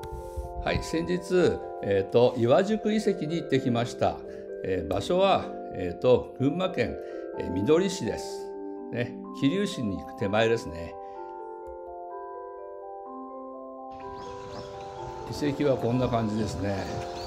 はい、先日、岩宿遺跡に行ってきました。場所は、群馬県、みどり市です。ね、桐生市に行く手前ですね。遺跡はこんな感じですね。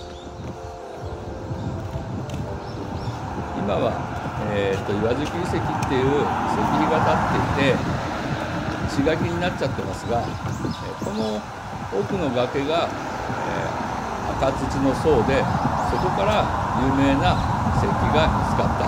今は、岩宿遺跡っていう石碑が立っていて、石垣になっちゃってますが、この奥の崖が、赤土の層で、そこから有名な石碑が見つかった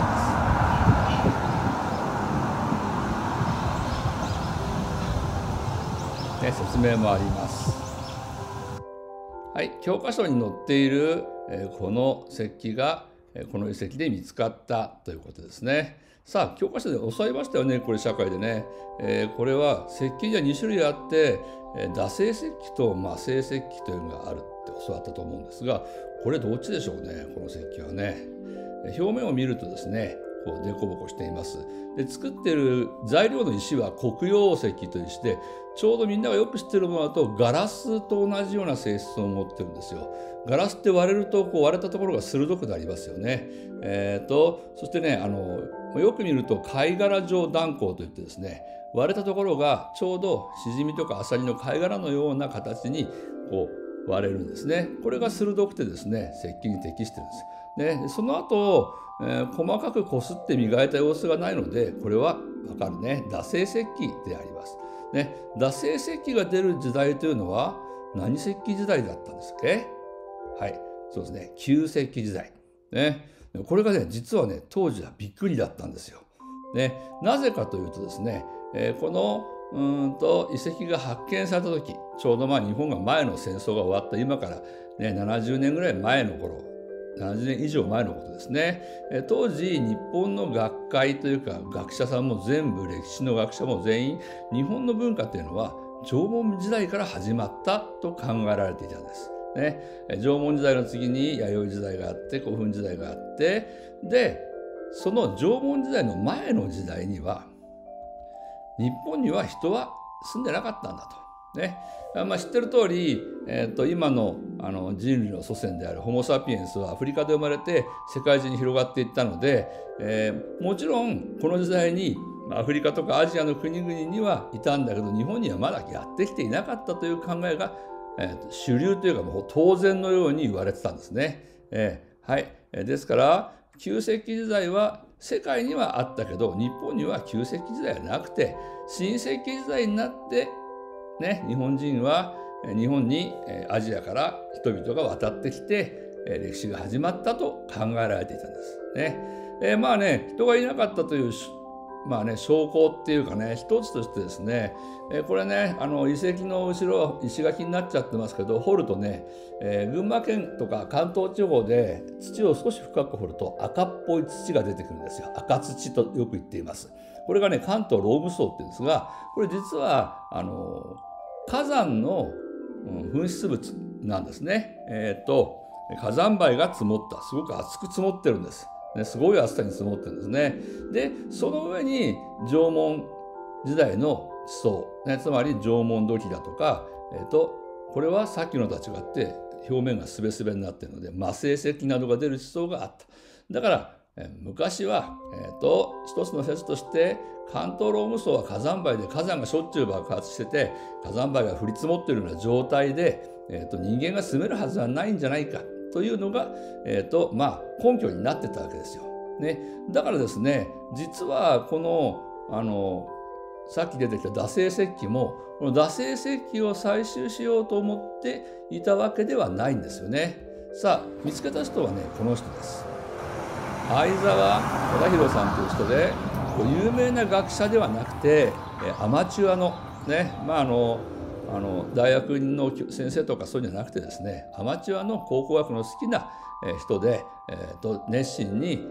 んです。説明もあります。はい、教科書に載っている、この石碑がこの遺跡で見つかったということですね。さあ、教科書で教わりましたよね、これ社会でね。これは石碑には2種類あって、惰性石碑と魔性石碑というのがあるって教わったと思うんですが、これどっちでしょうね、この石碑はね。表面を見るとですね、こう凸凹しています。で、作っている材料の石は黒曜石という石で、ちょうどみんながよく知っているものだとガラスと同じような性質を持ってるんですよ。ガラスって割れるとこう割れたところが鋭くなりますよね。そしてね、よく見ると貝殻状断層といってですね、割れたところがちょうどシジミとかアサリの貝殻のような形にこう割れるんですね。これが鋭くてですね、石器に適してるんです。でその後、細かくこすって磨いた様子がないので、これはわかるね、惰性石器であります。ね、惰性石器が出る時代というのは何石器時代だったんですっけ？はい、そうですね、旧石器時代。ね、これがね、実はね、当時はびっくりだったんですよ。ね、なぜかというとですね、この遺跡が発見された時、ちょうど日本が前の戦争が終わった今から、ね、70年ぐらい前の頃、70年以上前のことですね。当時日本の学会というか学者さんも全部、歴史の学者も全員、日本の文化というのは縄文時代から始まったと考えられていたんです。ね、縄文時代の次に弥生時代があって、古墳時代があって、でその縄文時代の前の時代には日本には人は住んでなかったんだと。ね、知ってる通り、今の、人類の祖先であるホモ・サピエンスはアフリカで生まれて世界中に広がっていったので、もちろんこの時代にアフリカとかアジアの国々にはいたんだけど、日本にはまだやってきていなかったという考えが、主流というかもう当然のように言われてたんですね。はい、ですから旧石器時代は世界にはあったけど、日本には旧石器時代はなくて、新石器時代になってね、日本人は日本にアジアから人々が渡ってきて歴史が始まったと考えられていたんですね。まあね、人がいなかったという証拠っていうかね、一つとしてですね、これね、遺跡の後ろ石垣になっちゃってますけど、掘るとね、群馬県とか関東地方で土を少し深く掘ると赤っぽい土が出てくるんですよ。赤土とよく言っています。これがね、関東ローム層って言うんですが、これ実は火山の噴出物なんですね。火山灰が積もった、すごく厚く積もってるんです。ね、すごい厚さに積もってるんですね。でその上に縄文時代の地層、ね、つまり縄文土器だとか、これはさっきのとは違って表面がすべすべになっているので魔性石などが出る地層があった。だから昔は、一つの説として関東ローム層は火山灰で、火山がしょっちゅう爆発してて火山灰が降り積もっているような状態で、人間が住めるはずはないんじゃないかというのが、根拠になってたわけですよ。ね、だからですね、実はこのさっき出てきた惰性石器も、この惰性石器を採集しようと思っていたわけではないんですよね。さあ、見つけた人はね、この人です。相沢忠弘さんという人で、有名な学者ではなくてアマチュアのね、大学の先生とかそういうんじゃなくてですね、アマチュアの考古学の好きな人で、熱心に、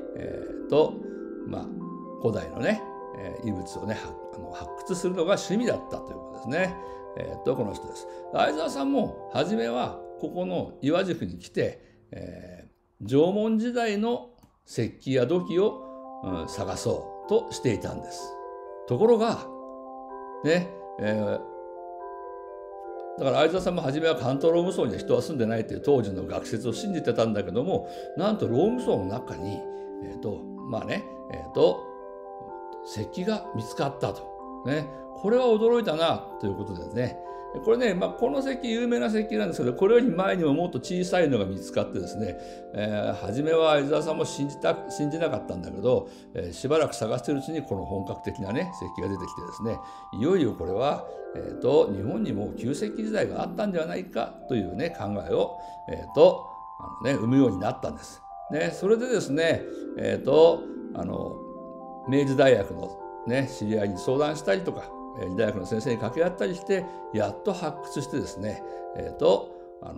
古代のね遺物をね発掘するのが趣味だったということですね。この人です。相沢さんも初めはここの岩宿に来て、縄文時代の石器や土器を、探そうとしていたんです。ところがね、 だから相沢さんも初めは関東ローム層には人は住んでないという当時の学説を信じてたんだけども、なんとローム層の中にまあね石器が見つかったと、ね、これは驚いたなということですね。これね、この石器有名な石器なんですけど、これより前にももっと小さいのが見つかってですね、初めは相沢さんも信じなかったんだけど、しばらく探しているうちにこの本格的なね石器が出てきてですね、いよいよこれは、日本にも旧石器時代があったんではないかというね考えを、生むようになったんです。ね、それでですね、明治大学の、ね、知り合いに相談したりとか、大学の先生に掛け合ったりしてやっと発掘してですね、こ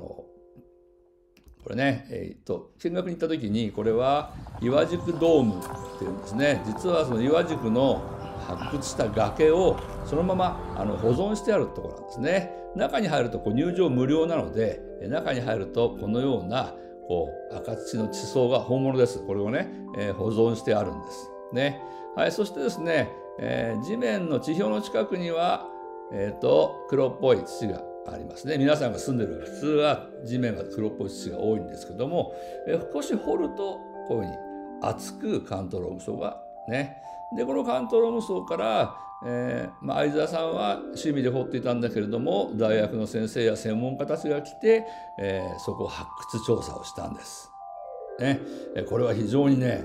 れね、見学に行った時にこれは岩宿ドームっていうんですね。実はその岩宿の発掘した崖をそのまま保存してあるところなんですね。中に入ると入場無料なので、中に入るとこのような赤土の地層が本物です。これをね、保存してあるんですね。はい、そしてですね、地面の地表の近くには、黒っぽい土がありますね。皆さんが住んでる普通は地面が黒っぽい土が多いんですけども、少し掘るとこういうふうに厚く関東ローム層がね。でこの関東ローム層から、相沢さんは趣味で掘っていたんだけれども、大学の先生や専門家たちが来て、そこを発掘調査をしたんです。ね、これは非常にね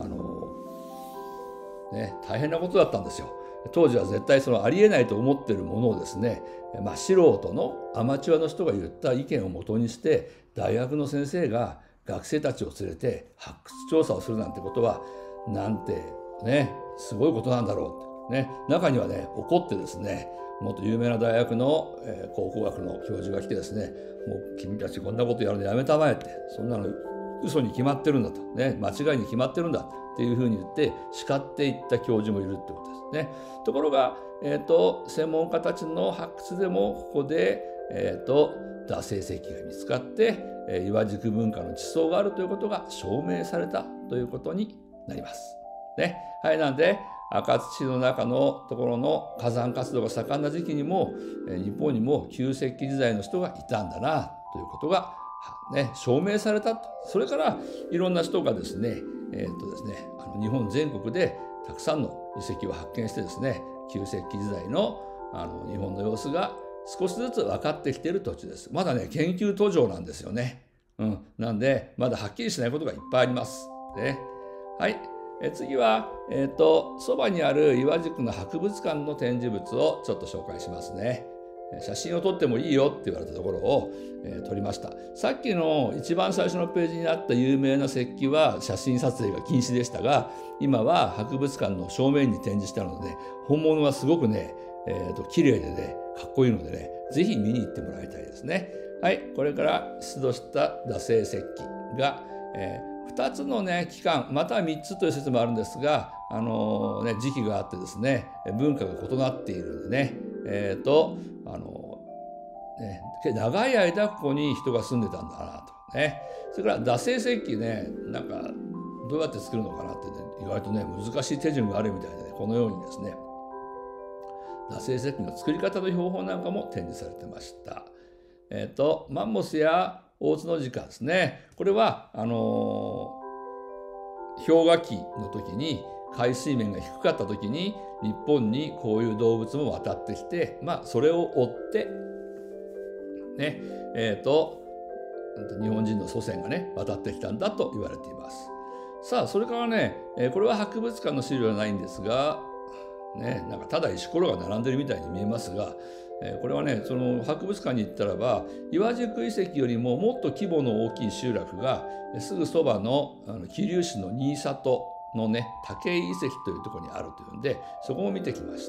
大変なことだったんですよ。当時は絶対ありえないと思っているものをですね、素人のアマチュアの人が言った意見をもとにして大学の先生が学生たちを連れて発掘調査をするなんてことはなんてねすごいことなんだろうって、ね、中にはね怒ってですね、もっと有名な大学の、考古学の教授が来てですね、もう君たちこんなことやるのやめたまえって、そんなの嘘に決まってるんだと、ね、間違いに決まってるんだっていうふうに言って叱っていった教授もいるってことですね。ところが、専門家たちの発掘でもここで、惰性石器が見つかって、岩宿文化の地層があるということが証明されたということになります。ね、はい、なんで赤土の中のところの火山活動が盛んな時期にも、日本にも旧石器時代の人がいたんだなということが証明されたと。それからいろんな人がですね、日本全国でたくさんの遺跡を発見してですね、旧石器時代の日本の様子が少しずつ分かってきている途中です。まだね研究途上なんですよね。なんでまだはっきりしないことがいっぱいあります。はい、次はそばにある岩宿の博物館の展示物をちょっと紹介しますね。写真を撮ってもいいよって言われたところを、撮りました。さっきの一番最初のページにあった有名な石器は写真撮影が禁止でしたが、今は博物館の正面に展示したので、本物はすごくね、綺麗でねかっこいいのでね、ぜひ見に行ってもらいたいですね。はい、これから出土した惰性石器が、2つのね期間または3つという説もあるんですが、時期があってですね、文化が異なっているんでね、長い間ここに人が住んでたんだなとね。それから惰性石器ね、なんかどうやって作るのかなってね、意外とね難しい手順があるみたいでね、このようにですね惰性石器の作り方の標本なんかも展示されてました。マンモスやオオツノジカですね。これは氷河期の時に海水面が低かった時に日本にこういう動物も渡ってきて、それを追ってね、日本人の祖先がね渡ってきたんだと言われています。さあそれからね、これは博物館の資料ではないんですが、なんかただ石ころが並んでるみたいに見えますが、これはねその博物館に行ったらば岩宿遺跡よりももっと規模の大きい集落がすぐそばの桐生市の新里のね武井遺跡というところにあるというんで、そこも見てきました。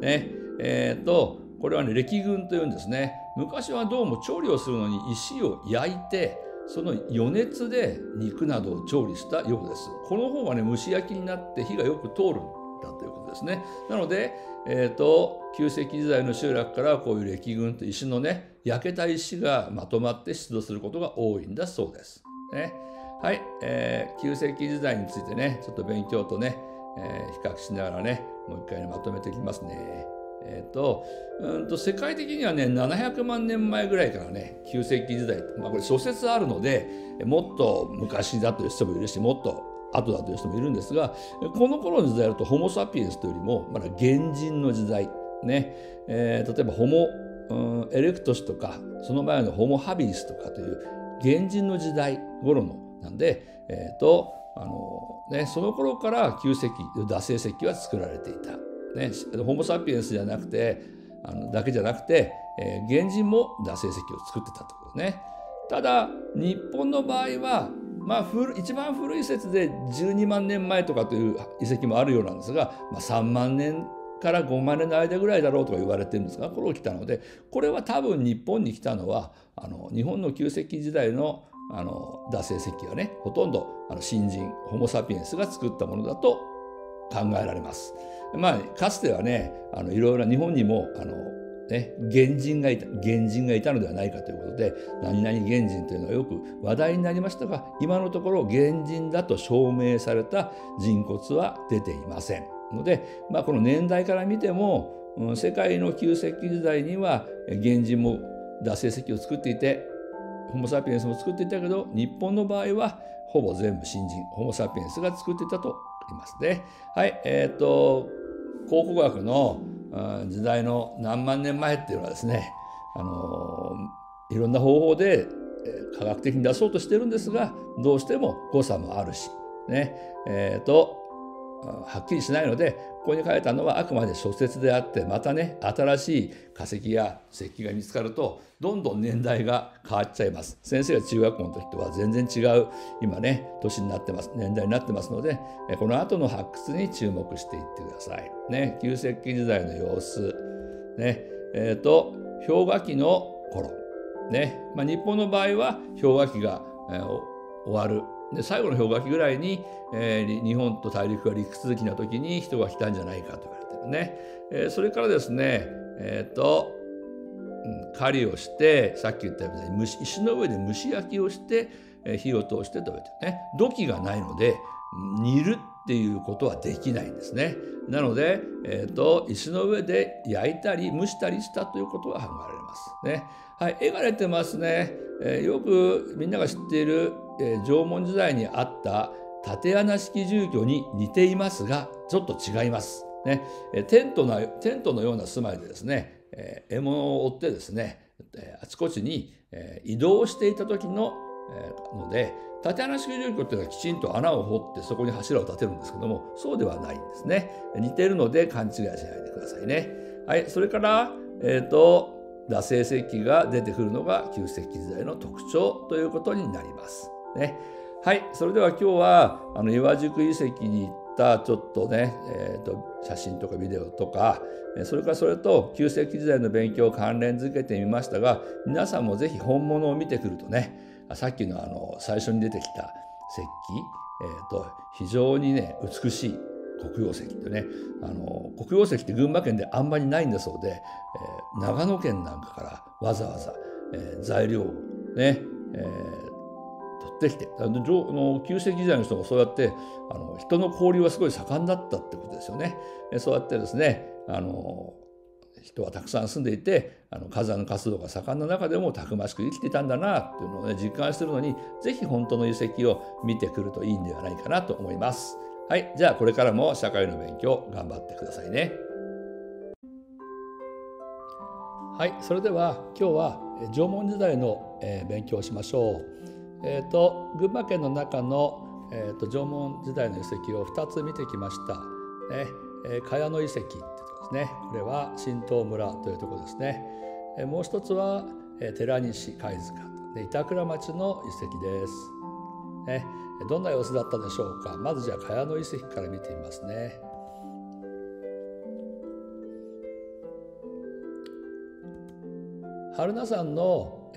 これはね礫群というんですね。昔はどうも調理をするのに石を焼いてその余熱で肉などを調理したようです。この方がね蒸し焼きになって火がよく通るんだということですね。なので、旧石器時代の集落からこういう礫群と石のね焼けた石がまとまって出土することが多いんだそうです。はい、旧石器時代についてねちょっと勉強とね、比較しながらねもう一回まとめていきますね。 世界的にはね700万年前ぐらいからね旧石器時代、これ諸説あるのでもっと昔だという人もいるしもっと後だという人もいるんですが、この頃の時代だとホモ・サピエンスというよりもまだ原人の時代ね、例えばホモ、エレクトスとかその前のホモ・ハビリスとかという原人の時代頃のなんで、その頃から旧石器惰性石器は作られていた、ね、ホモ・サピエンスじゃなくてだけじゃなくて、原人も惰性石器を作ってたってことね。ただ日本の場合は一番古い説で12万年前とかという遺跡もあるようなんですが、3万年から5万年の間ぐらいだろうとか言われてるんですが、これを来たので、これは多分日本に来たのは日本の旧石器時代の惰性石器はねほとんど新人ホモ・サピエンスが作ったものだと考えられます。かつてはねいろいろな日本にも原人がいたのではないかということで何々原人というのはよく話題になりましたが、今のところ原人だと証明された人骨は出ていませんので、この年代から見ても世界の旧石器時代には原人も惰性石器を作っていてホモ・サピエンスも作っていたけど、日本の場合はほぼ全部新人ホモ・サピエンスが作っていたと言いますね。はい、考古学の時代の何万年前っていうのはですね、いろんな方法で科学的に出そうとしてるんですが、どうしても誤差もあるしね、はっきりしないので、ここに書いたのはあくまで諸説であって、またね新しい化石や石器が見つかるとどんどん年代が変わっちゃいます。先生が中学校の時とは全然違う今ね年になってます、年代になってますので、この後の発掘に注目していってくださいね。旧石器時代の様子ね、氷河期の頃ね、日本の場合は氷河期が、終わるで最後の氷河期ぐらいに、日本と大陸が陸続きな時に人が来たんじゃないかと言われてるね。それからですね、狩りをしてさっき言ったように石の上で蒸し焼きをして火を通して食べてるね。土器がないので煮るっていうことはできないんですね。なので、石の上で焼いたり蒸したりしたということが考えられますね。はい、絵が出てますね。よくみんなが知っている、縄文時代にあった竪穴式住居に似ていますがちょっと違いますね。テントのような住まいでですね、獲物を追ってですね、あちこちに、移動していた時ので、竪穴式住居っていうのはきちんと穴を掘ってそこに柱を立てるんですけども、そうではないんですね。似ているので勘違いしないでくださいね。はい、それから惰性石器が出てくるのが旧石器時代の特徴ということになりますね。はい、それでは今日は岩宿遺跡に行ったちょっとね、写真とかビデオとか、それからそれと旧石器時代の勉強を関連づけてみましたが、皆さんもぜひ本物を見てくるとね、さっきの最初に出てきた石器、非常にね美しい黒曜石ってね、黒曜石って群馬県であんまりないんだそうで、長野県なんかからわざわざ、材料をね、取ってきて、旧石器時代の人もそうやって人の交流はすごい盛んだったってことですよね。そうやってですね人はたくさん住んでいて火山活動が盛んな中でもたくましく生きていたんだなっていうのをね実感するのに、ぜひ本当の遺跡を見てくるといいんではないかなと思います。はい、じゃあこれからも社会の勉強頑張ってくださいね。はい、それでは今日は縄文時代の勉強をしましょう。群馬県の中の縄文時代の遺跡を2つ見てきました。ね、茅野遺跡ってとこですね。これは新東村というところですね。もう一つは寺西貝塚で板倉町の遺跡です。ね、どんな様子だったでしょうか。まずじゃあ茅野遺跡から見てみますね。榛名山の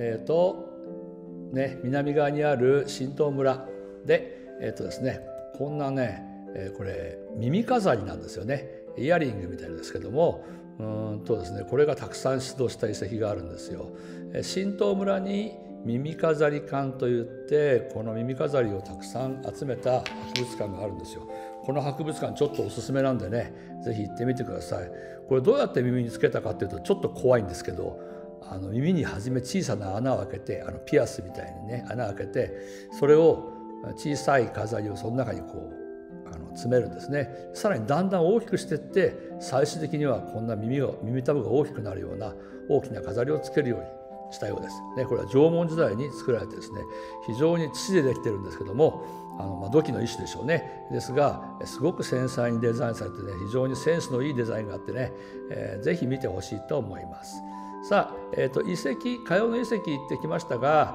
南側にある新東村でですね、こんなね、これ耳飾りなんですよね。イヤリングみたいですけども、ですね、これがたくさん出土した遺跡があるんですよ。新東村に耳飾り館といって、この耳飾りをたくさん集めた博物館があるんですよ。ここの博物館ちょっとおすすめなんでね、ぜひ行ってみてください。これどうやって耳につけたかっていうとちょっと怖いんですけど、耳に初め小さな穴を開けて、ピアスみたいにね穴を開けて、それを小さい飾りをその中にこう詰めるんですね。さらにだんだん大きくしていって、最終的にはこんな耳たぶが大きくなるような大きな飾りをつけるようにしたようです。これは縄文時代に作られてですね、非常に土でできてるんですけども、土器の一種でしょうね。ですがすごく繊細にデザインされてね、非常にセンスのいいデザインがあってね、ぜひ見てほしいと思います。さあ、遺跡、茅野遺跡行ってきましたが、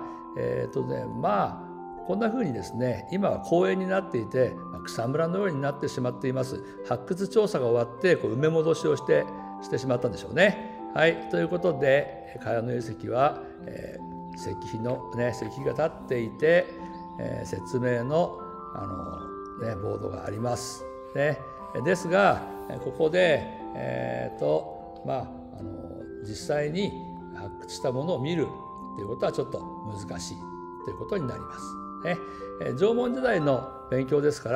こんな風にですね、今は公園になっていて草むらのようになってしまっています。発掘調査が終わって埋め戻しをしてしまったんでしょうね。はい、ということで茅野遺跡は、石碑のね、石碑が立っていて、説明のボードがあります、ね。ですがここで実際に発掘したものを見るということはちょっと難しいということになりますね。縄文時代の勉強ですから、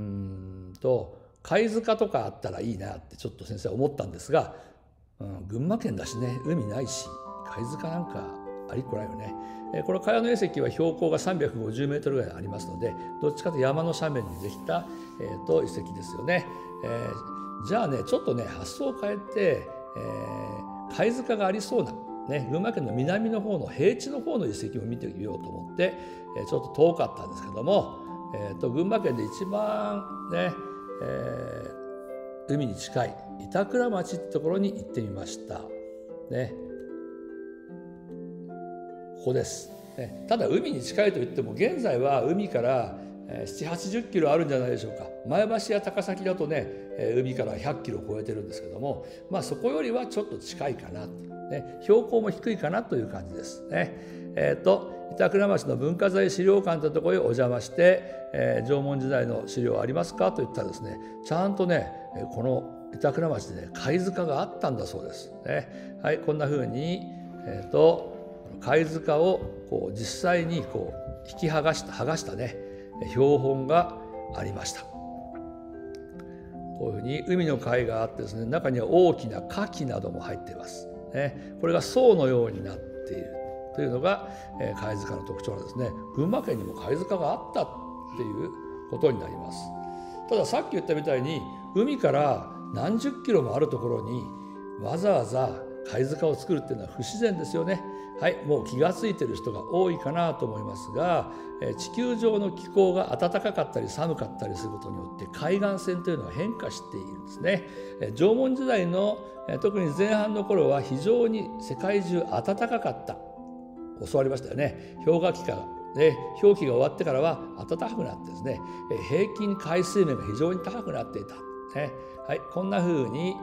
貝塚とかあったらいいなってちょっと先生は思ったんですが、群馬県だしね、海ないし貝塚なんかありっこないよね。この茅野遺跡は標高が350メートルぐらいありますので、どっちかというと山の斜面にできた、遺跡ですよね。じゃあね、ちょっとね発想を変えて、貝塚がありそうな群馬県の南の方の平地の方の遺跡を見てみようと思って、ちょっと遠かったんですけども、群馬県で一番ね、海に近い板倉町ってところに行ってみましたね。ここです、ただ海に近いといっても現在は海から70-80キロあるんじゃないでしょうか。前橋や高崎だとね、海から100キロ超えてるんですけども、そこよりはちょっと近いかな、標高も低いかなという感じですね。板倉町の文化財資料館というところにお邪魔して、縄文時代の資料ありますかと言ったらですね、ちゃんとねこの板倉町でね貝塚があったんだそうですね。はい、こんな風に貝塚をこう実際にこう引き剥がしたね標本がありました。こういうふうに海の貝があってですね、中には大きな牡蠣なども入っていますね。これが層のようになっているというのが貝塚の特徴なんですね。群馬県にも貝塚があったっていうことになります。たださっき言ったみたいに海から何十キロもあるところにわざわざ貝塚を作るっていうのは不自然ですよね。はい、もう気が付いてる人が多いかなと思いますが、地球上の気候が暖かかったり寒かったりすることによって海岸線というのは変化しているんですね。縄文時代の特に前半の頃は非常に世界中暖かかった。教わりましたよね。氷期が終わってからは暖かくなってですね、平均海水面が非常に高くなっていた、はい、こんな風に、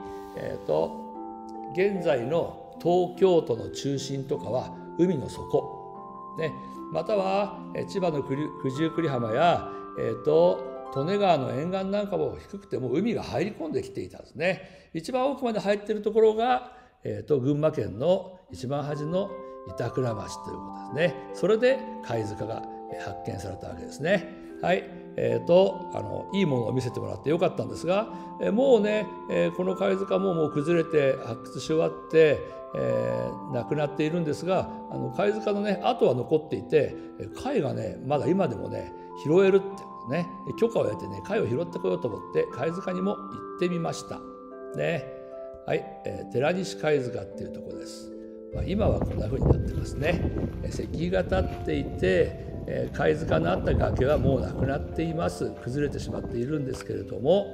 現在の東京都の中心とかは海の底、または千葉の九十九里浜や、利根川の沿岸なんかも低くても海が入り込んできていたんですね。一番奥まで入っているところが、群馬県の一番端の板倉町ということですね。それで貝塚が発見されたわけですね。はい、いいものを見せてもらってよかったんですが、もうね、この貝塚も崩れて発掘し終わって、なくなっているんですが、貝塚のね跡は残っていて、貝がねまだ今でもね拾えるってね、許可を得てね貝を拾ってこようと思って貝塚にも行ってみましたね。はい、寺西貝塚っていうところです。今はこんな風になってますね。石碑が立っていて、貝塚のあった崖はもうなくなっています。崩れてしまっているんですけれども、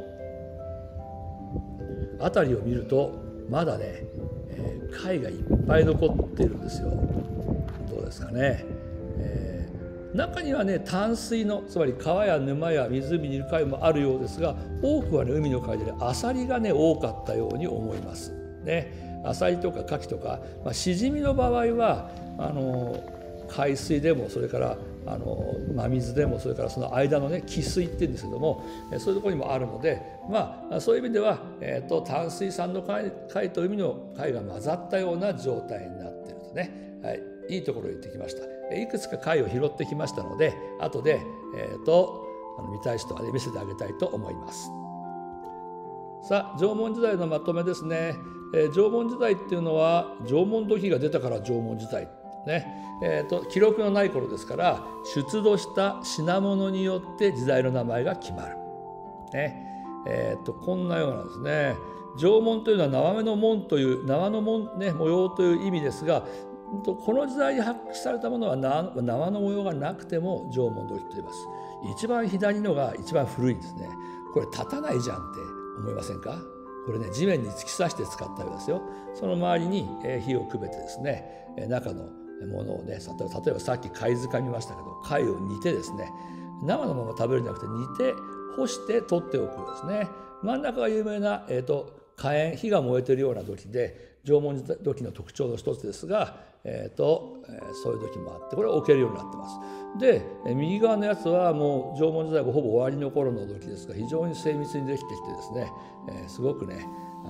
辺りを見るとまだね、貝がいっぱい残っているんですよ。どうですかね。中にはね淡水の、つまり川や沼や湖にいる貝もあるようですが、多くはね海の貝でアサリがね多かったように思いますね。アサリとかカキとか、シジミの場合は海水でも、それから真水でも、それからその間のね汽水っていうんですけども、そういうところにもあるので、そういう意味では、淡水産の貝と海の貝が混ざったような状態になっているとね、はい、いいところに行ってきました。いくつか貝を拾ってきましたので、後で見たい人はね見せてあげたいと思います。さあ縄文時代のまとめですね。縄文時代っていうのは縄文土器が出たから縄文時代ね、記録のない頃ですから出土した品物によって時代の名前が決まる、ねこんなようなんですね。縄文というのは縄の紋という縄の紋、ね、模様という意味ですが、この時代に発掘されたものは縄の模様がなくても縄文土器と言います。一番左のが一番古いんですね。これ立たないじゃんって思いませんか。これね地面に突き刺して使ったようですよ。その周りに火をくべてですね中のものをね例えばさっき貝塚見ましたけど貝を煮てですね生のまま食べるんじゃなくて煮て干して取っておくですね。真ん中が有名な、火炎火が燃えているような土器で縄文土器の特徴の一つですが、そういう土器もあってこれは置けるようになってます。で右側のやつはもう縄文時代がほぼ終わりの頃の土器ですが非常に精密にできてきてですね、すごくね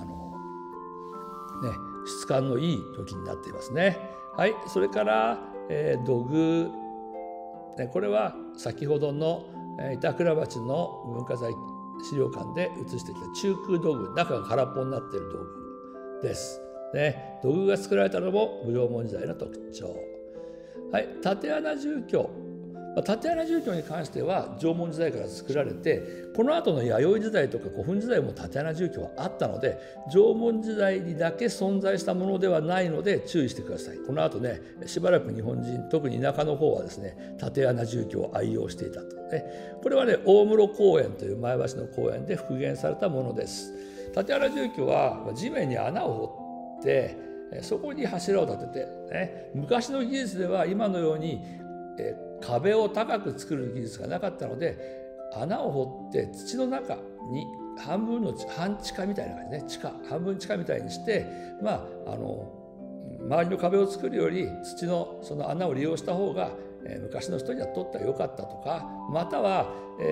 質感のいい土器になっていますね。はい、それから、土偶、これは先ほどの板倉町の文化財資料館で写してきた中空土偶、中が空っぽになっている土偶です、土偶が作られたのも縄文時代の特徴。はい、竪穴住居、竪穴住居に関しては縄文時代から作られてこの後の弥生時代とか古墳時代も竪穴住居はあったので縄文時代にだけ存在したものではないので注意してください。この後ねしばらく日本人特に田舎の方はですね竪穴住居を愛用していたと、これはね大室公園という前橋の公園で復元されたものです。竪穴住居は地面に穴を掘ってそこに柱を立てて、昔の技術では今のように壁を高く作る技術がなかったので穴を掘って土の中に半地下みたいな感じね半分地下みたいにして周りの壁を作るより土のその穴を利用した方が昔の人にはとっては良かったとかまたは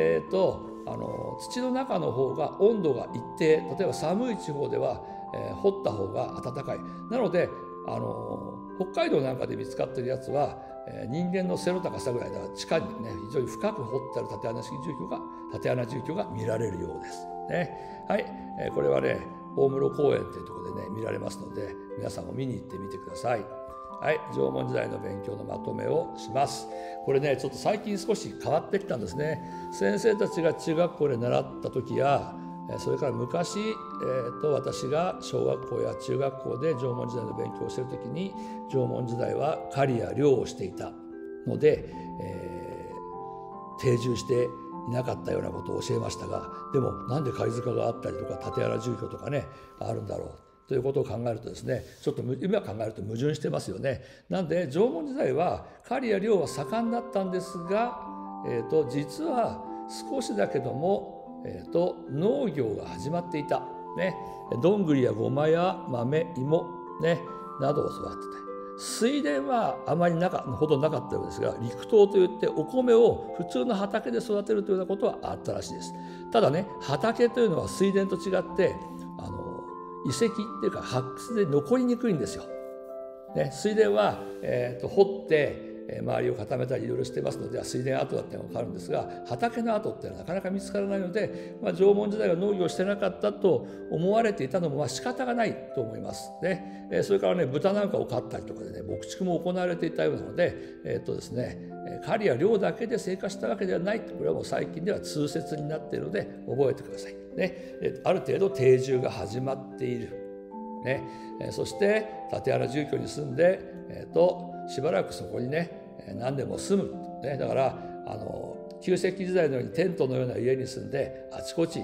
土の中の方が温度が一定例えば寒い地方では掘った方が暖かい。なので北海道なんかで見つかっているやつは人間の背の高さぐらいで地下にね非常に深く掘ってある竪穴住居が見られるようですね。はい、これはね大室公園というところでね見られますので皆さんも見に行ってみてください。はい、縄文時代の勉強のまとめをします。これねちょっと最近少し変わってきたんですね。先生たちが中学校で習った時やそれから昔、私が小学校や中学校で縄文時代の勉強をしている時に縄文時代は狩りや猟をしていたので、定住していなかったようなことを教えましたがでもなんで貝塚があったりとか竪穴住居とかねあるんだろうということを考えるとですねちょっと今考えると矛盾してますよね。なんで縄文時代は狩りや猟は盛んだったんですが、実は少しだけども農業が始まっていた、どんぐりやごまや豆芋、などを育てて水田はあまりほどなかったようですが陸稲といってお米を普通の畑で育てるというようなことはあったらしいです。ただね畑というのは水田と違って遺跡っていうか発掘で残りにくいんですよ。水田は、掘って周りを固めたりいろいろしてますので水田跡だっていうのが分かるんですが畑の跡っていうのはなかなか見つからないので、縄文時代は農業してなかったと思われていたのも仕方がないと思いますね。それからね豚なんかを飼ったりとかでね牧畜も行われていたようなので狩りや猟だけで生活したわけではないこれはもう最近では通説になっているので覚えてくださいね。ある程度定住が始まっている、そして竪穴住居に住んで、しばらくそこにね何年も住む、だから旧石器時代のようにテントのような家に住んであちこち、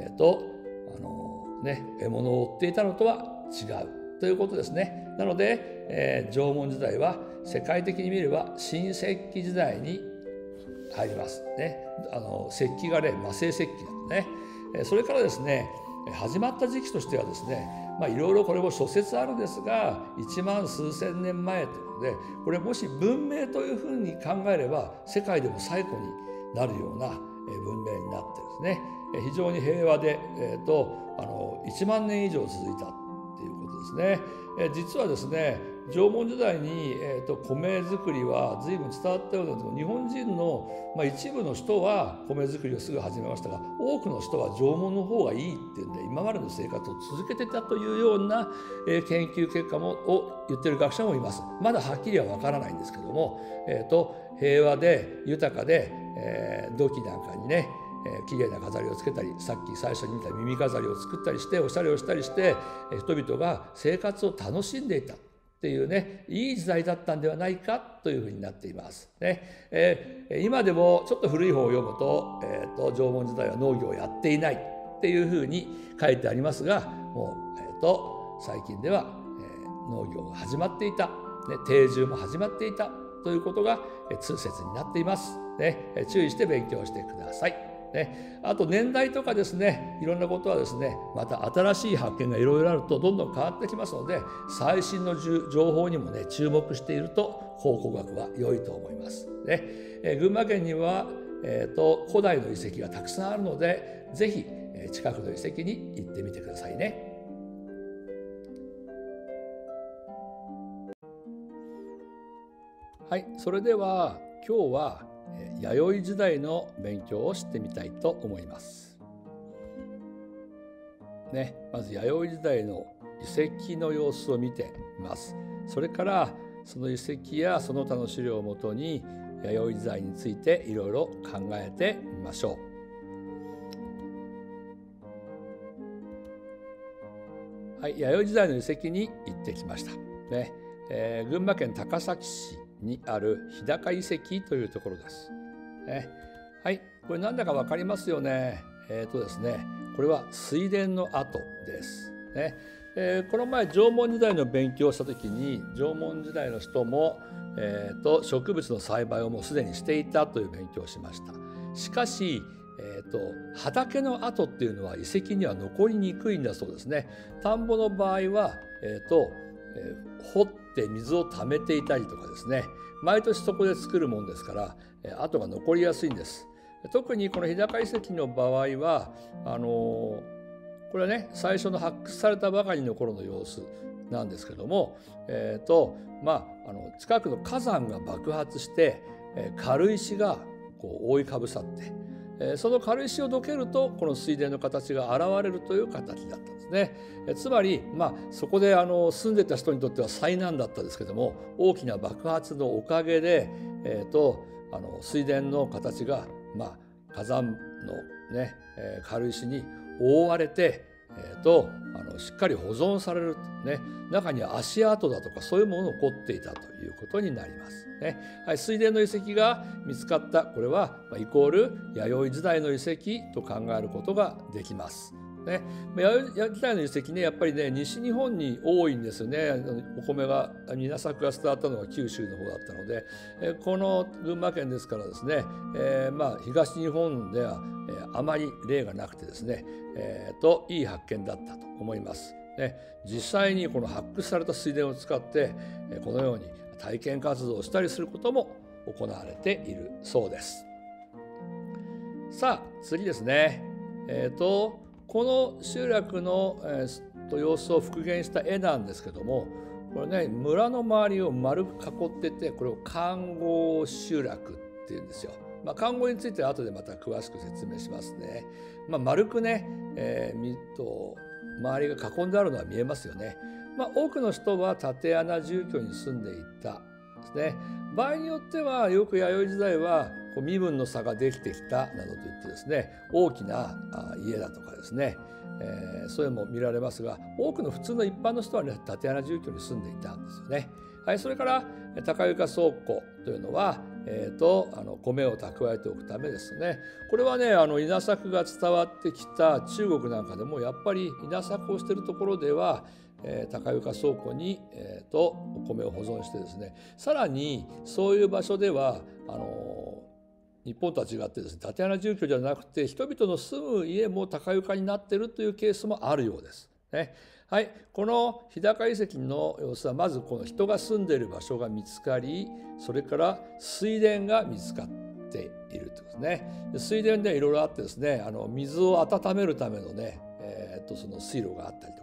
獲物を追っていたのとは違うということですね。なので、縄文時代は世界的に見れば新石器時代に入りますね。石器がね魔性石器なんでね。それからですね始まった時期としてはですねいろいろこれも諸説あるんですが1万数千年前ということでこれもし文明というふうに考えれば世界でも最古になるような文明になってですね非常に平和で、1万年以上続いたということですね。実はですね、縄文時代に、米作りは随分伝わったような日本人の、一部の人は米作りをすぐ始めましたが、多くの人は縄文の方がいいっていうんで今までの生活を続けてたというような、研究結果を言っている学者もいます。まだはっきりは分からないんですけども、平和で豊かで、土器なんかにね綺麗な飾りをつけたり、さっき最初に見た耳飾りを作ったりしておしゃれをしたりして人々が生活を楽しんでいたっていうね、いい時代だったんではないかというふうになっていますね。今でもちょっと古い本を読むと、縄文時代は農業をやっていないっていうふうに書いてありますが、もう、最近では、農業が始まっていた、定住も始まっていたということが通説になっていますね。注意して勉強してください。あと年代とかですね、いろんなことはですね、また新しい発見がいろいろあるとどんどん変わってきますので、最新の情報にもね注目していると考古学は良いと思いますね。群馬県には、古代の遺跡がたくさんあるので、ぜひ近くの遺跡に行ってみてくださいね。はい、それでは今日は弥生時代の勉強をしてみたいと思います。まず弥生時代の遺跡の様子を見てみます。それからその遺跡やその他の資料をもとに弥生時代についていろいろ考えてみましょう。はい、弥生時代の遺跡に行ってきました。群馬県高崎市にある日高遺跡というところです。はい、これなんだか分かりますよね。ですね、これは水田の跡です。この前縄文時代の勉強をした時に、縄文時代の人も、植物の栽培をもうすでにしていたという勉強をしました。しかし、畑の跡っていうのは遺跡には残りにくいんだそうですね。田んぼの場合は、掘って水を溜めていたりとかですね、毎年そこで作るもんですから跡が残りやすいんです。特にこの日高遺跡の場合はこれはね、最初の発掘されたばかりの頃の様子なんですけども、近くの火山が爆発して軽石がこう覆いかぶさってその軽石をどけるとこの水田の形が現れるという形だったんですね。つまり、そこで住んでた人にとっては災難だったですけども、大きな爆発のおかげで、水田の形が、火山の、ね軽石に覆われて、しっかり保存される、中には足跡だとかそういうものが残っていたということになります。はい、水田の遺跡が見つかった、これはイコール弥生時代の遺跡と考えることができます。弥生時代の遺跡ね、やっぱりね西日本に多いんですよね。お米が稲作が伝わったのが九州の方だったので、この群馬県ですからですね、東日本ではあまり例がなくてですね、いい発見だったと思います。実際にこの発掘された水田を使ってこのように体験活動をしたりすることも行われているそうです。さあ次ですね。この集落の、様子を復元した絵なんですけども、これね村の周りを丸く囲ってて、これを環合集落っていうんですよ。環合については後でまた詳しく説明しますね。丸くね、周りが囲んであるのは見えますよね。多くの人は竪穴住居に住んでいたですね。場合によってはよく弥生時代は身分の差ができてきたなどといってですね、大きな家だとかですね、そういうのも見られますが、多くの普通の一般の人はね竪穴住居に住んでいたんですよね。はい、それから高床倉庫というのは、米を蓄えておくためですね。これはね稲作が伝わってきた中国なんかでもやっぱり稲作をしているところでは高床倉庫に、お米を保存してですね、さらにそういう場所では日本とは違ってですね、竪穴住居じゃなくて人々の住む家も高床になっているというケースもあるようですね。はい、この日高遺跡の様子はまずこの人が住んでいる場所が見つかり、それから水田が見つかっているということですね。水田でいろいろあってですね、水を温めるためのね、その水路があったりとか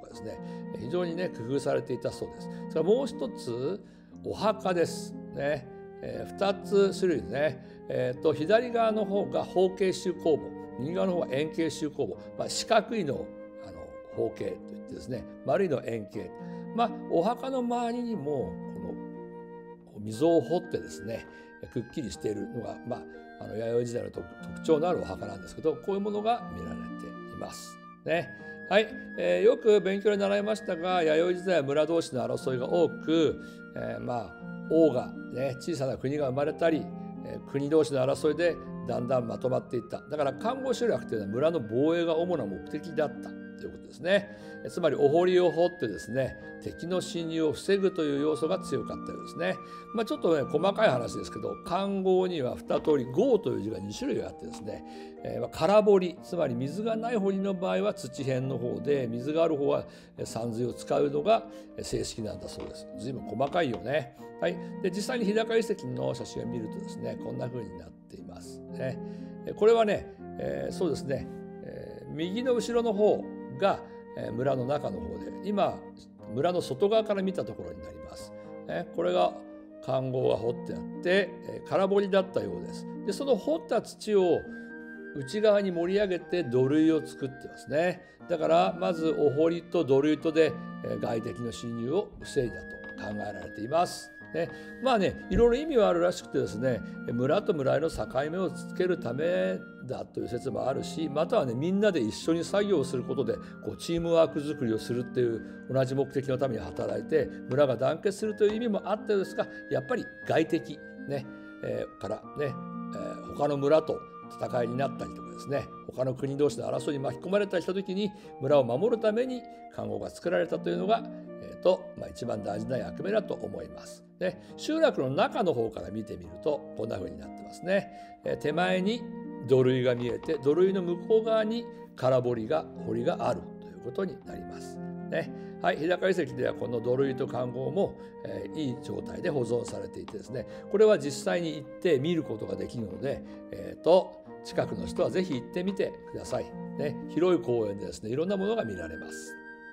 かですね、非常にね工夫されていたそうです。それからもう一つお墓ですね。2つ種類ですね。左側の方が方形周口墓、右側の方は円形周口墓、四角いの方形といってですね、丸いの円形。お墓の周りにもこの溝を掘ってですね、くっきりしているのが、弥生時代の特徴のあるお墓なんですけど、こういうものが見られていますね。はい、よく勉強で習いましたが、弥生時代は村同士の争いが多く、王が、ね、小さな国が生まれたり、国同士の争いでだんだんまとまっていった。だから環濠集落というのは村の防衛が主な目的だったということですね。つまりお堀を掘ってですね、敵の侵入を防ぐという要素が強かったようですね。ちょっとね細かい話ですけど、環濠には2通り、濠という字が2種類あってですね、空堀、つまり水がない堀の場合は土辺の方で、水がある方は山水を使うのが正式なんだそうです。随分細かいよね。はい、で実際に日高遺跡の写真を見るとですね、こんな風になっていますね。これはね、そうですね、右の後ろの方が村の中の方で、今村の外側から見たところになります。これが環濠が掘ってあって空堀だったようです。でその掘った土を内側に盛り上げて土塁を作ってますね。だからまずお堀と土塁とで外敵の侵入を防いだと考えられています。いろいろ意味はあるらしくてですね、村と村への境目をつけるためだという説もあるし、またはねみんなで一緒に作業をすることでチームワーク作りをするっていう同じ目的のために働いて村が団結するという意味もあったようですが、やっぱり外敵、からね、他の村と戦いになったりとかですね、他の国同士の争いに巻き込まれたりした時に村を守るために環濠が作られたというのが一番大事な役目だと思います。で集落の中の方から見てみるとこんな風になってますね。手前に土塁が見えて、土塁の向こう側に空堀があるということになりますね。はい、日高遺跡ではこの土塁と環濠も、いい状態で保存されていてですね、これは実際に行って見ることができるので、近くの人はぜひ行ってみてくださいね。広い公園でですね、いろんなものが見られます。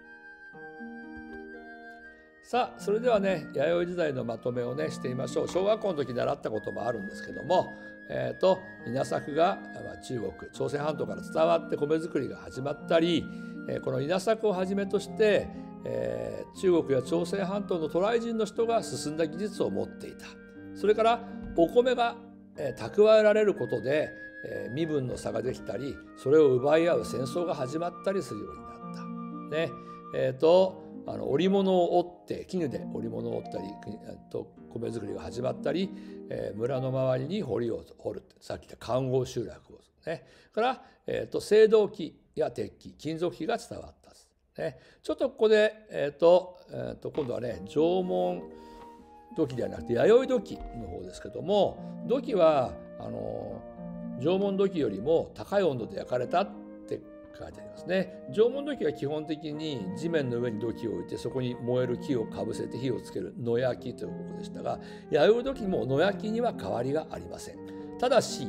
さあそれではね、弥生時代のまとめをねしてみましょう。小学校の時習ったこともあるんですけども、稲作が中国朝鮮半島から伝わって米作りが始まったり、この稲作をはじめとして、中国や朝鮮半島の渡来人の人が進んだ技術を持っていた。それからお米が蓄えられることで身分の差ができたり、それを奪い合う戦争が始まったりするようになったね。織物を織って絹で織物を織ったり米作りが始まったり、村の周りに堀を掘る、さっき言った環濠集落をね、から青銅器や鉄器、金属器が伝わったですね。ちょっとここで今度はね縄文土器ではなくて弥生土器の方ですけども、土器は縄文土器よりも高い温度で焼かれたって書いてありますね。縄文土器は基本的に地面の上に土器を置いて、そこに燃える木をかぶせて火をつける野焼きという方法でしたが、弥生土器も野焼きには変わりがありません。ただし、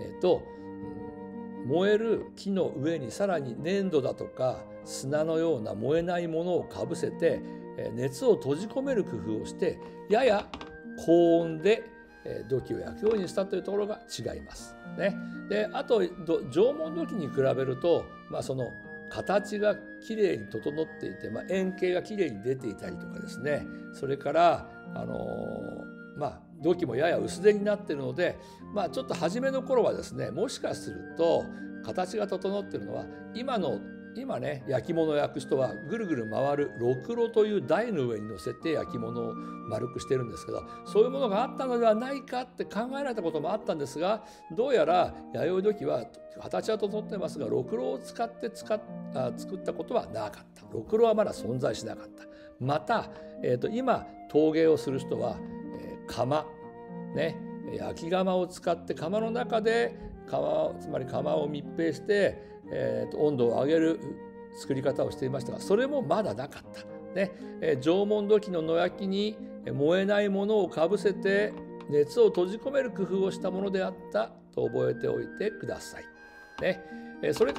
燃える木の上にさらに粘土だとか砂のような燃えないものをかぶせて熱を閉じ込める工夫をして、やや高温で土器を焼くようにしたというところが違いますね。であと縄文土器に比べると、その形がきれいに整っていて、円形がきれいに出ていたりとかですね、それから土器もやや薄手になっているので、ちょっと初めの頃はですね、もしかすると形が整っているのは今ね焼き物を焼く人はぐるぐる回るろくろという台の上に乗せて焼き物を丸くしてるんですけど、そういうものがあったのではないかって考えられたこともあったんですが、どうやら弥生土器は形は整ってますがろくろを使って作ったことはなかった。ろくろはまだ存在しなかった。また、今陶芸をする人は窯ね、焼き窯を使って窯の中でつまり窯を密閉して、温度を上げる作り方をしていましたが、それもまだなかった、縄文土器の野焼きに燃えないものをかぶせて熱を閉じ込める工夫をしたものであったと覚えておいてください、それから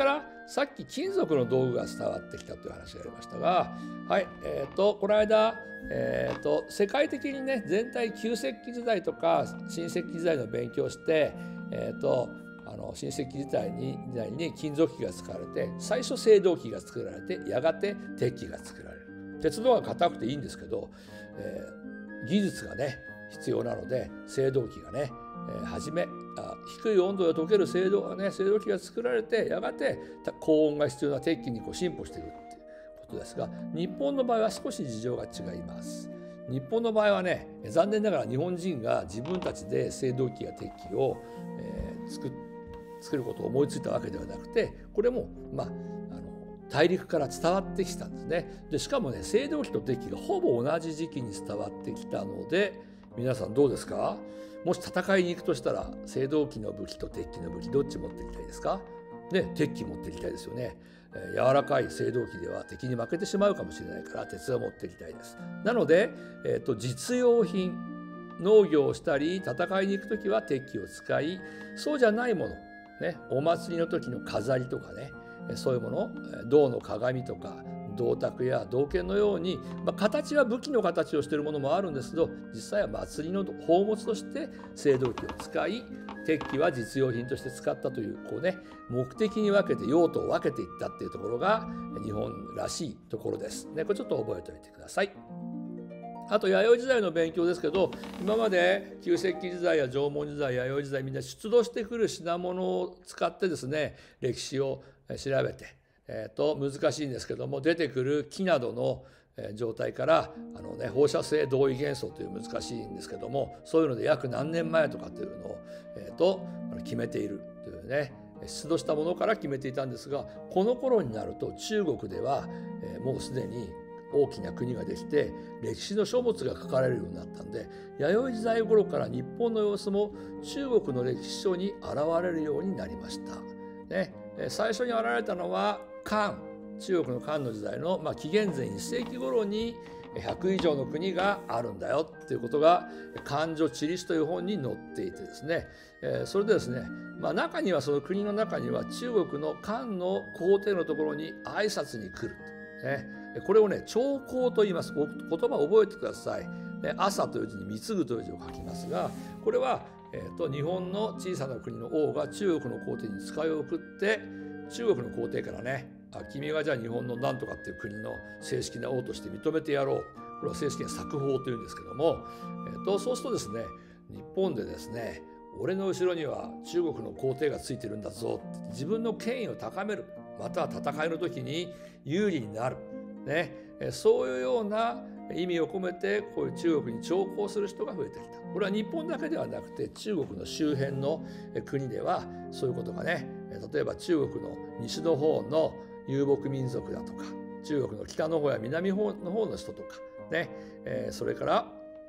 さっき金属の道具が伝わってきたという話がありましたが、はい、この間、世界的にね全体旧石器時代とか新石器時代の勉強をして、新石器時代に金属器が使われて、最初青銅器が作られて、やがて鉄器が作られる。鉄道が硬くていいんですけど、技術がね必要なので青銅器がね、低い温度で溶ける青銅器が作られて、やがて高温が必要な鉄器に進歩しているっていうことですが、日本の場合は少し事情が違います。日本の場合はね、残念ながら日本人が自分たちで青銅器や鉄器を、作ることを思いついたわけではなくて、これも大陸から伝わってきたんですね。でしかもね、青銅器と鉄器がほぼ同じ時期に伝わってきたので、皆さんどうですか？もし戦いに行くとしたら、青銅器の武器と鉄器の武器どっち持っていきたいですか？ね、鉄器持っていきたいですよね。柔らかい青銅器では敵に負けてしまうかもしれないから、鉄は持っていきたいです。なので、実用品、農業をしたり戦いに行くときは鉄器を使い、そうじゃないもの、ね、お祭りの時の飾りとかね、そういうもの、銅の鏡とか銅鐸や銅剣のように、形は武器の形をしているものもあるんですけど、実際は祭りの宝物として青銅器を使い、鉄器は実用品として使ったという、目的に分けて用途を分けていったっていうところが日本らしいところですね。これちょっと覚えておいてください。あと弥生時代の勉強ですけど、今まで旧石器時代や縄文時代、弥生時代、みんな出土してくる品物を使ってですね、歴史を調べて、難しいんですけども、出てくる木などの状態から放射性同位元素という難しいんですけども、そういうので約何年前とかというのを、決めているというね、出土したものから決めていたんですが、この頃になると中国ではもうすでに大きな国ができて歴史の書物が書かれるようになったんで、弥生時代頃から日本の様子も中国の歴史書に現れるようになりました。ね、最初に現れたのは漢、中国の漢の時代の、紀元前1世紀頃に100以上の国があるんだよっていうことが漢書地理史という本に載っていてですね、それでですね、中にはその国の中には中国の漢の皇帝のところに挨拶に来る、これをね朝貢と言います。言葉を覚えてください。朝という字に貢ぐという字を書きますが、これは、日本の小さな国の王が中国の皇帝に使いを送って、中国の皇帝からね、君がじゃあ日本の何とかっていう国の正式な王として認めてやろう、これは正式な作法というんですけども、そうするとですね、日本でですね、俺の後ろには中国の皇帝がついてるんだぞって自分の権威を高める、または戦いの時に有利になる、そういうような意味を込めてこういう中国に朝貢する人が増えてきた。これは日本だけではなくて中国の周辺の国ではそういうことがね、例えば中国の西の方の遊牧民族だとか、中国の北の方や南の方の人とかね、それから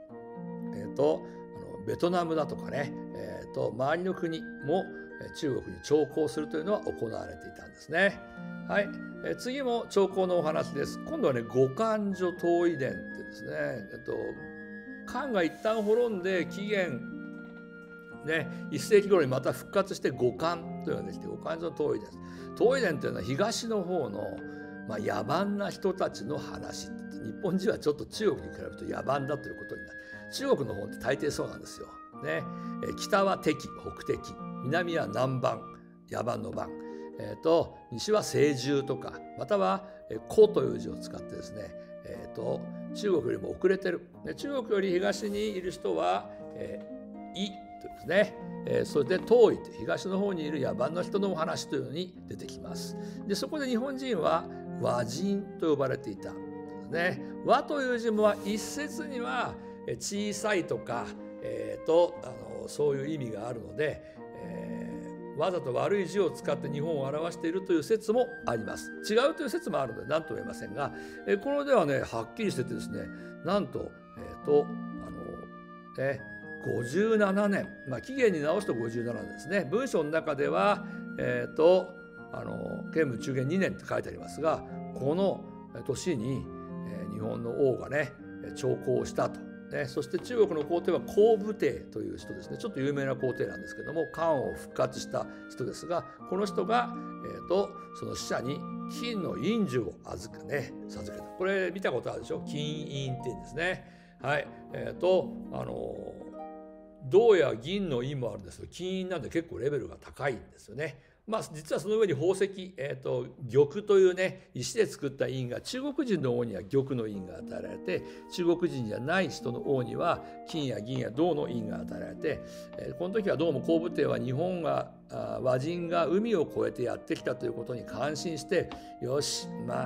ベトナムだとかね、周りの国も中国に朝貢するというのは行われていたんですね。はい、次も朝貢のお話です。今度はね、後漢書唐遺伝ってですね、漢が一旦滅んで紀元1世紀頃にまた復活して後漢というのができて、後漢書唐遺伝です。唐遺伝というのは東の方の、野蛮な人たちの話。日本人はちょっと中国に比べると野蛮だということになる。中国の方って大抵そうなんですよ。北は敵、北敵、南は南蛮、野蛮の蛮。西は清獣とか、または古という字を使ってですね、中国よりも遅れてる。中国より東にいる人は夷というですね、それで遠いと東の方にいる野蛮の人のお話というのに出てきます。でそこで日本人は和人と呼ばれていたんですね。和という字も一説には小さいとか、そういう意味があるので、わざと悪い字を使って日本を表しているという説もあります。違うという説もあるので何とも言えませんが、これではねはっきりしててですね、なんと57年、紀元に直すと57年ですね。文章の中では建武中元2年って書いてありますが、この年に日本の王がね朝貢をしたと。そして中国の皇帝は皇武帝という人ですね。ちょっと有名な皇帝なんですけども、漢を復活した人ですが、この人が、 とその死者に金の印綬を授けた。これ見たことあるでしょ。金印って言うんですね。はい。銅や銀の印もあるんですけど、金印なんで結構レベルが高いんですよね。実はその上に宝石、玉というね、石で作った印が、中国人の王には玉の印が与えられて、中国人じゃない人の王には金や銀や銅の印が与えられて、この時はどうも皇武帝は日本が和人が海を越えてやってきたということに感心して、よし、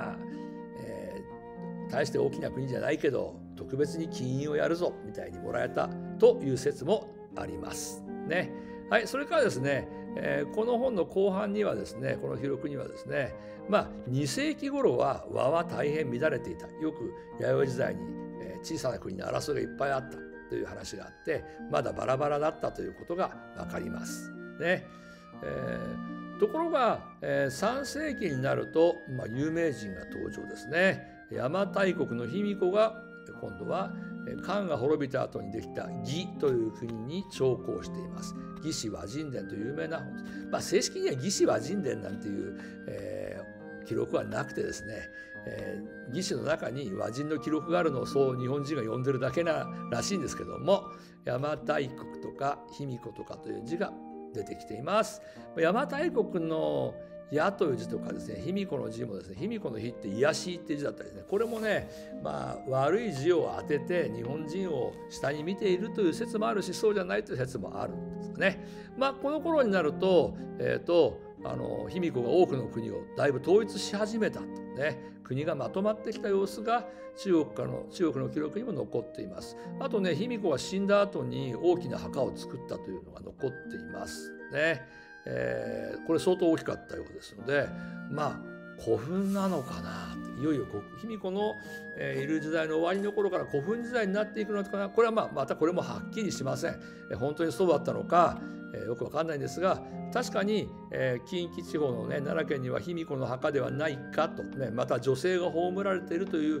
大して大きな国じゃないけど特別に金印をやるぞみたいにもらえたという説もありますね。はい、それからですね、この本の後半にはですね、この記録にはですね、2世紀頃は和は大変乱れていた。よく弥生時代に小さな国の争いがいっぱいあったという話があって、まだバラバラだったということが分かりますね。ところが、3世紀になると、有名人が登場ですね。邪馬台国の卑弥呼が今度は漢が滅びた後にできた魏という国に朝貢しています。魏志倭人伝という有名な本、正式には魏志倭人伝なんていう、記録はなくてですね、魏志の中に倭人の記録があるのをそう日本人が読んでるだけならしいんですけども、邪馬台国とか卑弥呼とかという字が出てきています。邪馬台国の矢という字とかですね、卑弥呼の字もですね、卑弥呼の卑って癒しっていう字だったりですね、これもね、悪い字を当てて日本人を下に見ているという説もあるし、そうじゃないという説もあるんですね。この頃になると、卑弥呼が多くの国をだいぶ統一し始めたとね、国がまとまってきた様子が中国の記録にも残っています。あとね、卑弥呼が死んだ後に大きな墓を作ったというのが残っていますね。これ相当大きかったようですので、古墳なのかな、いよいよ卑弥呼の、いる時代の終わりの頃から古墳時代になっていくのかな。これはまたこれもはっきりしません。本当にそうだったのか、よくわかんないんですが、確かに、近畿地方のね、奈良県には卑弥呼の墓ではないかと、また女性が葬られているという、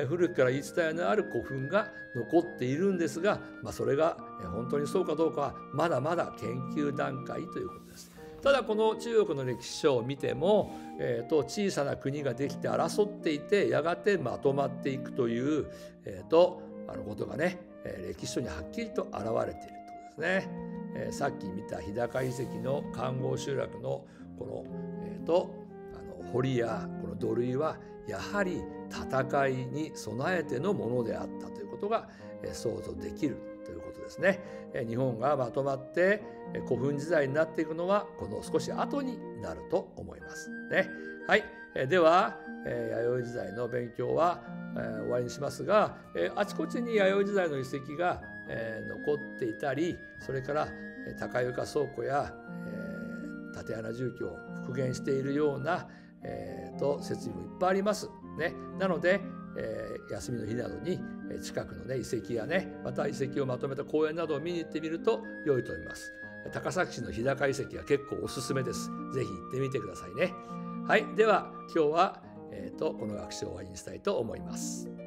古くから言い伝えのある古墳が残っているんですが、それが本当にそうかどうかはまだまだ研究段階ということです。ただこの中国の歴史書を見ても、小さな国ができて争っていてやがてまとまっていくという、ことがね、歴史書にはっきりと現れているということですね。さっき見た日高遺跡の環合集落のこの、堀やこの土塁はやはり戦いに備えてのものであったということが想像できるということですね。日本がまとまって古墳時代になっていくのはこの少し後になると思いますね。はい、では弥生時代の勉強は終わりにしますが、あちこちに弥生時代の遺跡が残っていたり、それから高床倉庫や竪穴住居を復元しているような設備もいっぱいありますね。なので、休みの日などに近くのね遺跡やね、また遺跡をまとめた公園などを見に行ってみると良いと思います。高崎市の日高遺跡は結構おすすめです。ぜひ行ってみてくださいね。はい、では今日はこの学習を終わりにしたいと思います。